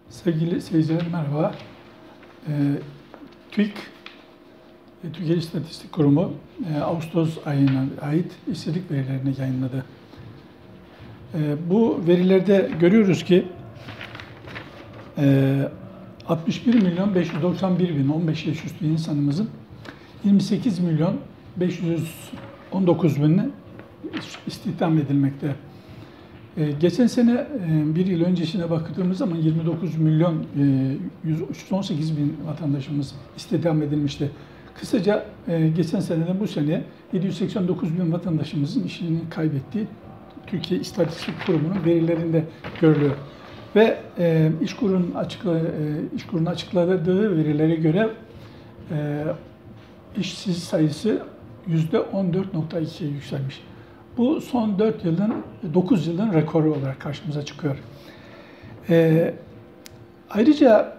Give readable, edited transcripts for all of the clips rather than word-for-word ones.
Sevgili seyirciler merhaba. TÜİK, Türkiye İstatistik Kurumu Ağustos ayına ait işsizlik verilerini yayınladı. Bu verilerde görüyoruz ki 61 milyon 591 bin 15 yaş üstü insanımızın 28 milyon 519 binini istihdam edilmekte. Geçen sene bir yıl öncesine baktığımız zaman 29 milyon 118 bin vatandaşımız istihdam edilmişti. Kısaca geçen seneden bu sene 789 bin vatandaşımızın işini kaybettiği Türkiye İstatistik Kurumu'nun verilerinde görülüyor. Ve İşkur'un açıkladığı verilere göre işsiz sayısı %14,2'ye yükselmiş. Bu son 9 yılın rekoru olarak karşımıza çıkıyor. Ayrıca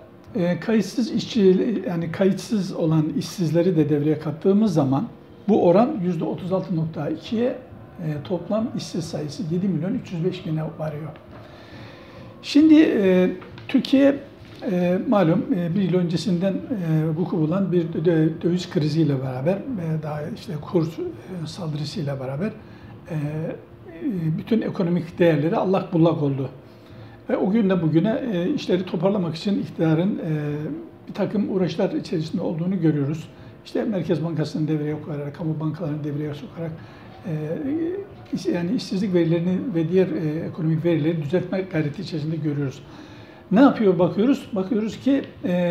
kayıtsız olan işsizleri de devreye kattığımız zaman bu oran %36,2'ye toplam işsiz sayısı 7 milyon 305 bine varıyor. Şimdi Türkiye malum bir yıl öncesinden vuku bulan bir döviz kriziyle beraber daha işte kur saldırısıyla beraber bütün ekonomik değerleri allak bullak oldu. Ve o günden bugüne işleri toparlamak için iktidarın bir takım uğraşlar içerisinde olduğunu görüyoruz. İşte Merkez Bankası'nı devreye koyarak, kamu bankalarını devreye sokarak yani işsizlik verilerini ve diğer ekonomik verileri düzeltme gayreti içerisinde görüyoruz. Ne yapıyor bakıyoruz? Bakıyoruz ki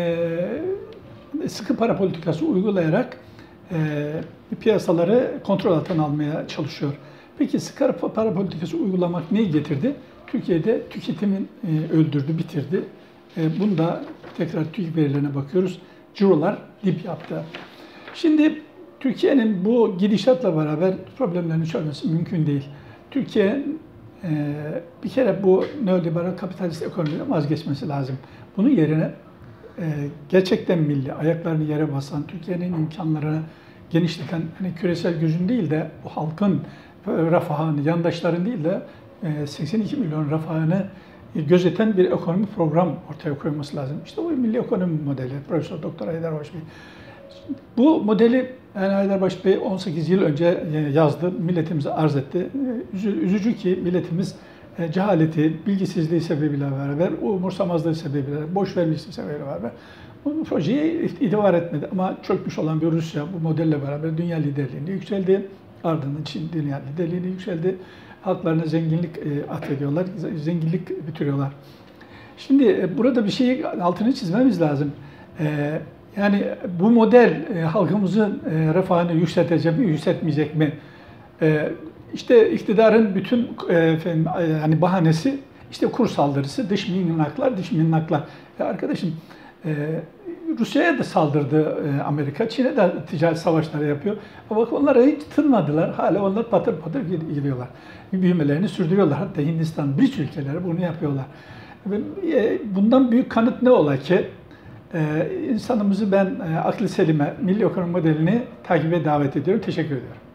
sıkı para politikası uygulayarak piyasaları kontrol altına almaya çalışıyor. Peki sıkı para politikası uygulamak neyi getirdi? Türkiye'de tüketimin öldürdü, bitirdi. Bunda tekrar TÜİK verilerine bakıyoruz. Cirolar dip yaptı. Şimdi Türkiye'nin bu gidişatla beraber problemlerini çözmesi mümkün değil. Türkiye bir kere bu neoliberal kapitalist ekonomiden vazgeçmesi lazım. Bunun yerine gerçekten milli, ayaklarını yere basan, Türkiye'nin imkanlarını genişleten, hani küresel gücün değil de bu halkın refahını, yandaşların değil de 82 milyon refahını gözeten bir ekonomi program ortaya koyması lazım. İşte bu milli ekonomi modeli, Profesör Doktor Haydarbaş Bey. Bu modeli yani Haydarbaş Bey 18 yıl önce yazdı, milletimize arz etti. Üzücü ki milletimiz cehaleti, bilgisizliği sebebiyle beraber, umursamazlığı sebebiyle, boş vermişliği sebebiyle beraber bu projeyi itibar etmedi. Ama çökmüş olan bir Rusya bu modelle beraber dünya liderliğine yükseldi. Ardından Çin dünya liderliğine yükseldi. Halklarına zenginlik atfediyorlar, zenginlik bitiriyorlar. Şimdi burada bir şeyi altını çizmemiz lazım. Yani bu model halkımızın refahını yükseltecek mi, yükseltmeyecek mi? İşte iktidarın bütün hani bahanesi işte kur saldırısı, dış minnaklar, dış minnaklar. Arkadaşım Rusya'ya da saldırdı Amerika, Çin'e de ticaret savaşları yapıyor. Ama bak onlara hiç tınmadılar. Hala onlar patır patır gidiyorlar. Büyümelerini sürdürüyorlar. Hatta Hindistan, birçok ülkeleri bunu yapıyorlar. Bundan büyük kanıt ne ola ki? İnsanımızı ben aklı selime, milli ekonomi modelini takibe davet ediyorum. Teşekkür ediyorum.